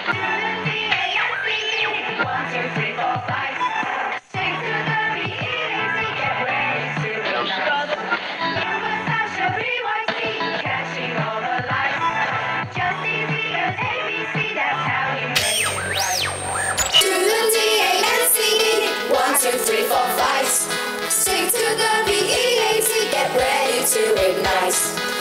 One, two, three, four, five. Sing to the B-E-A-T, get ready to ignite. Sasha, BYC, catching all the lights. Just easy as ABC, that's how you make it right. To the D-A-N-C-E, 1, 2, 3, 4, 5. Sing to the B-E-A-T, get ready to ignite.